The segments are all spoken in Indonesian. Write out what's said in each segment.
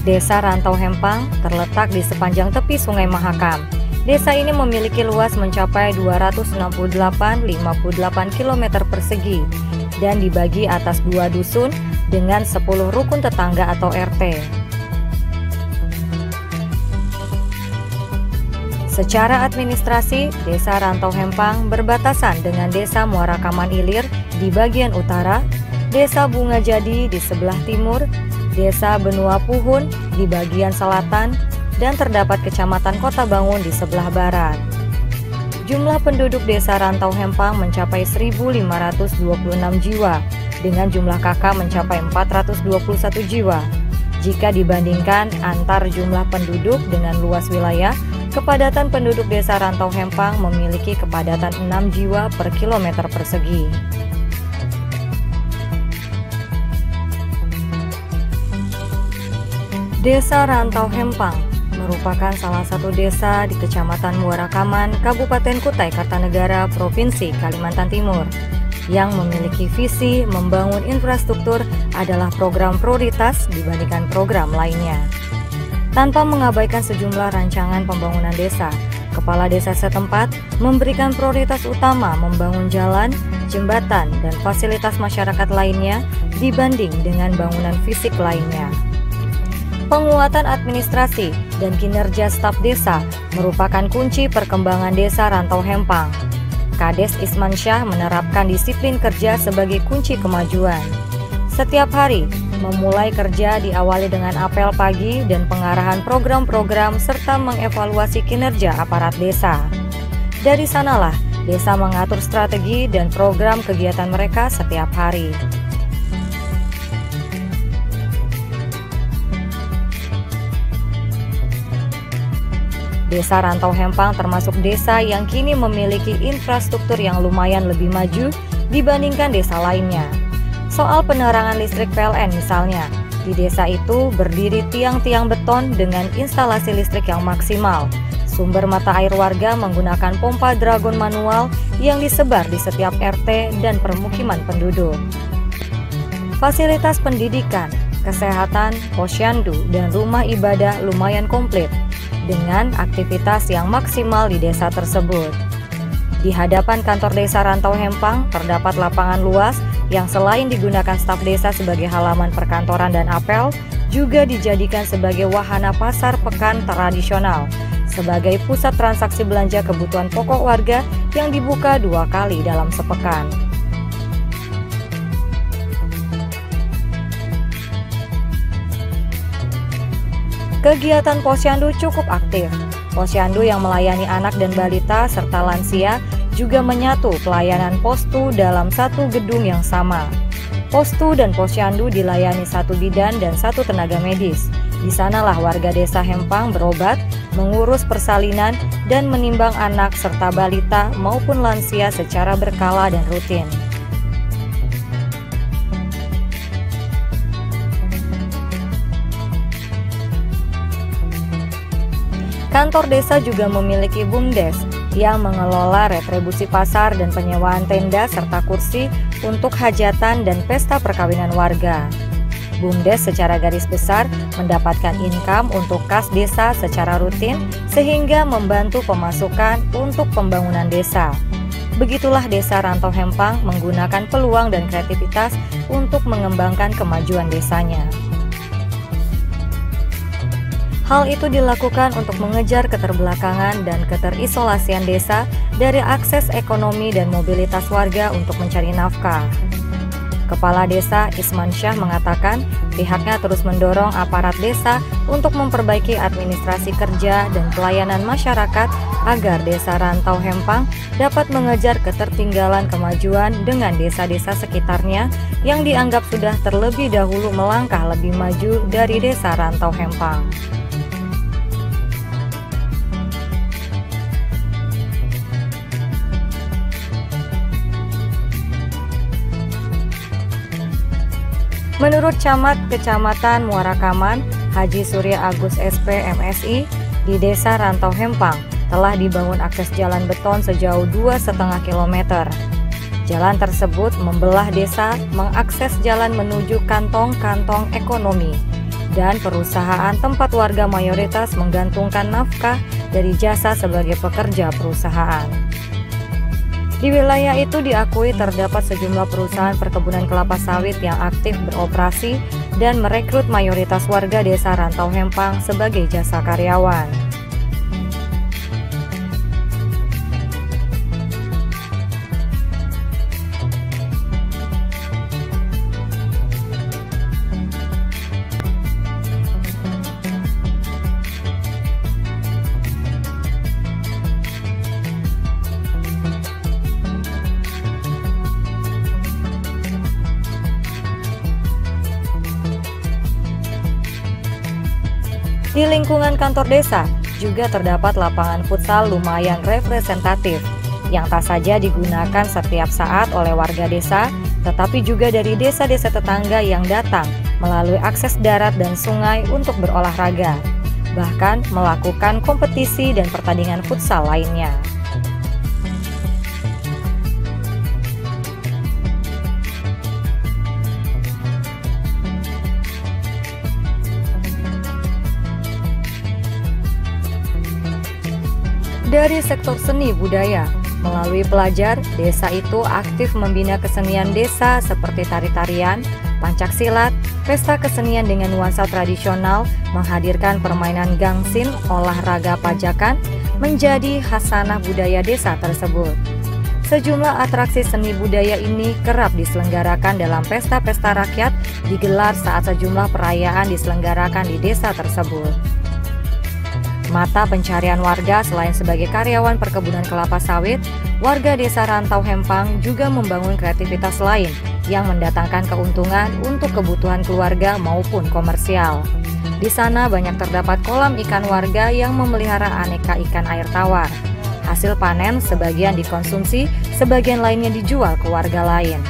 Desa Rantau Hempang terletak di sepanjang tepi Sungai Mahakam. Desa ini memiliki luas mencapai 268,58 km persegi dan dibagi atas 2 dusun dengan 10 rukun tetangga atau RT. Secara administrasi, Desa Rantau Hempang berbatasan dengan Desa Muara Kaman Ilir di bagian utara, Desa Bunga Jadi di sebelah timur, Desa Benua Puhun di bagian selatan, dan terdapat Kecamatan Kota Bangun di sebelah barat. Jumlah penduduk Desa Rantau Hempang mencapai 1.526 jiwa, dengan jumlah KK mencapai 421 jiwa. Jika dibandingkan antar jumlah penduduk dengan luas wilayah, kepadatan penduduk Desa Rantau Hempang memiliki kepadatan 6 jiwa per kilometer persegi. Desa Rantau Hempang merupakan salah satu desa di Kecamatan Muara Kaman, Kabupaten Kutai Kartanegara, Provinsi Kalimantan Timur, yang memiliki visi membangun infrastruktur adalah program prioritas dibandingkan program lainnya. Tanpa mengabaikan sejumlah rancangan pembangunan desa, kepala desa setempat memberikan prioritas utama membangun jalan, jembatan, dan fasilitas masyarakat lainnya dibanding dengan bangunan fisik lainnya. Penguatan administrasi dan kinerja staf desa merupakan kunci perkembangan Desa Rantau Hempang. Kades Ismansyah menerapkan disiplin kerja sebagai kunci kemajuan. Setiap hari, memulai kerja diawali dengan apel pagi dan pengarahan program-program serta mengevaluasi kinerja aparat desa. Dari sanalah, desa mengatur strategi dan program kegiatan mereka setiap hari. Desa Rantau Hempang termasuk desa yang kini memiliki infrastruktur yang lumayan lebih maju dibandingkan desa lainnya. Soal penerangan listrik PLN misalnya, di desa itu berdiri tiang-tiang beton dengan instalasi listrik yang maksimal. Sumber mata air warga menggunakan pompa dragon manual yang disebar di setiap RT dan permukiman penduduk. Fasilitas pendidikan, kesehatan, posyandu, dan rumah ibadah lumayan komplit, dengan aktivitas yang maksimal di desa tersebut. Di hadapan kantor Desa Rantau Hempang terdapat lapangan luas yang selain digunakan staf desa sebagai halaman perkantoran dan apel, juga dijadikan sebagai wahana pasar pekan tradisional, sebagai pusat transaksi belanja kebutuhan pokok warga yang dibuka 2 kali dalam sepekan. Kegiatan posyandu cukup aktif. Posyandu yang melayani anak dan balita serta lansia juga menyatu pelayanan postu dalam satu gedung yang sama. Postu dan posyandu dilayani satu bidan dan satu tenaga medis. Di sanalah warga desa Hempang berobat, mengurus persalinan, dan menimbang anak serta balita maupun lansia secara berkala dan rutin. Kantor desa juga memiliki BUMDes yang mengelola retribusi pasar dan penyewaan tenda serta kursi untuk hajatan dan pesta perkawinan warga. BUMDes secara garis besar mendapatkan income untuk kas desa secara rutin sehingga membantu pemasukan untuk pembangunan desa. Begitulah Desa Rantau Hempang menggunakan peluang dan kreativitas untuk mengembangkan kemajuan desanya. Hal itu dilakukan untuk mengejar keterbelakangan dan keterisolasian desa dari akses ekonomi dan mobilitas warga untuk mencari nafkah. Kepala Desa Ismansyah mengatakan pihaknya terus mendorong aparat desa untuk memperbaiki administrasi kerja dan pelayanan masyarakat agar Desa Rantau Hempang dapat mengejar ketertinggalan kemajuan dengan desa-desa sekitarnya yang dianggap sudah terlebih dahulu melangkah lebih maju dari Desa Rantau Hempang. Menurut Camat Kecamatan Muara Kaman, Haji Surya Agus SP MSI, di Desa Rantau Hempang telah dibangun akses jalan beton sejauh 2,5 km. Jalan tersebut membelah desa mengakses jalan menuju kantong-kantong ekonomi. dan perusahaan tempat warga mayoritas menggantungkan nafkah dari jasa sebagai pekerja perusahaan. Di wilayah itu diakui terdapat sejumlah perusahaan perkebunan kelapa sawit yang aktif beroperasi dan merekrut mayoritas warga desa Rantau Hempang sebagai jasa karyawan. Di lingkungan kantor desa juga terdapat lapangan futsal lumayan representatif yang tak saja digunakan setiap saat oleh warga desa, tetapi juga dari desa-desa tetangga yang datang melalui akses darat dan sungai untuk berolahraga, bahkan melakukan kompetisi dan pertandingan futsal lainnya. Dari sektor seni budaya, melalui pelajar, desa itu aktif membina kesenian desa seperti tari-tarian, pencaksilat, pesta kesenian dengan nuansa tradisional, menghadirkan permainan gangsin, olahraga pajakan, menjadi khasanah budaya desa tersebut. Sejumlah atraksi seni budaya ini kerap diselenggarakan dalam pesta-pesta rakyat, digelar saat sejumlah perayaan diselenggarakan di desa tersebut. Mata pencarian warga selain sebagai karyawan perkebunan kelapa sawit, warga desa Rantau Hempang juga membangun kreativitas lain yang mendatangkan keuntungan untuk kebutuhan keluarga maupun komersial. Di sana banyak terdapat kolam ikan warga yang memelihara aneka ikan air tawar. Hasil panen sebagian dikonsumsi, sebagian lainnya dijual ke warga lain.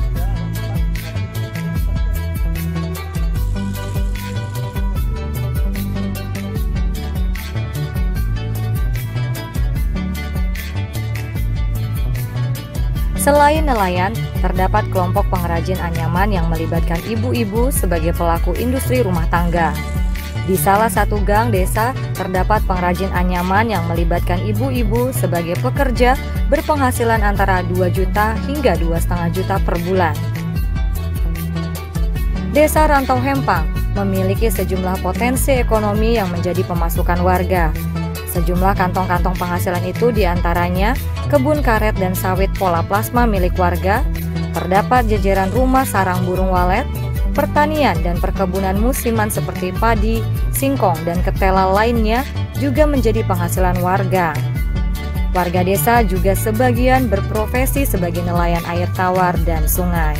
Selain nelayan, terdapat kelompok pengrajin anyaman yang melibatkan ibu-ibu sebagai pelaku industri rumah tangga. Di salah satu gang desa, terdapat pengrajin anyaman yang melibatkan ibu-ibu sebagai pekerja berpenghasilan antara 2 juta hingga 2,5 juta per bulan. Desa Rantau Hempang memiliki sejumlah potensi ekonomi yang menjadi pemasukan warga. Sejumlah kantong-kantong penghasilan itu diantaranya kebun karet dan sawit pola plasma milik warga, terdapat jajaran rumah sarang burung walet, pertanian dan perkebunan musiman seperti padi, singkong, dan ketela lainnya juga menjadi penghasilan warga. Warga desa juga sebagian berprofesi sebagai nelayan air tawar dan sungai.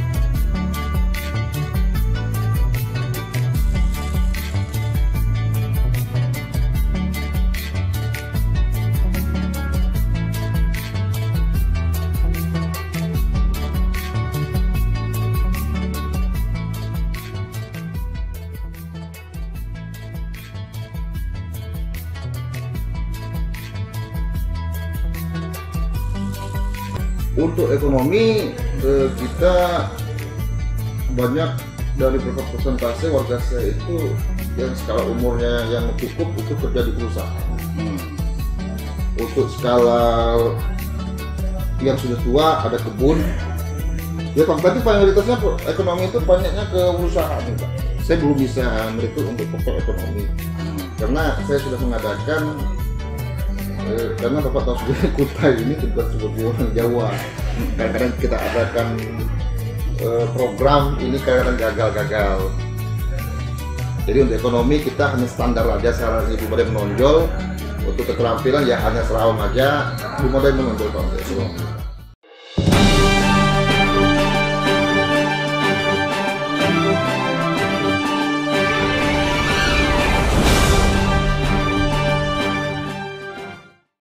Untuk ekonomi, kita banyak dari beberapa persentase warga saya itu yang skala umurnya yang cukup itu kerja di perusahaan. Untuk skala yang sudah tua ada kebun. Ya Pak, berarti mayoritasnya ekonomi itu banyaknya ke perusahaan, Pak. Saya belum bisa merekrut untuk pokok ekonomi karena saya sudah mengadakan. Karena Bapak tahu sendiri Kutai ini juga sebagai orang Jawa, kadang-kadang kita adakan program ini kadang-kadang gagal. Jadi untuk ekonomi kita hanya standar aja, secara belum ada yang menonjol. Untuk keterampilan ya hanya serawam aja, belum ada yang menonjol.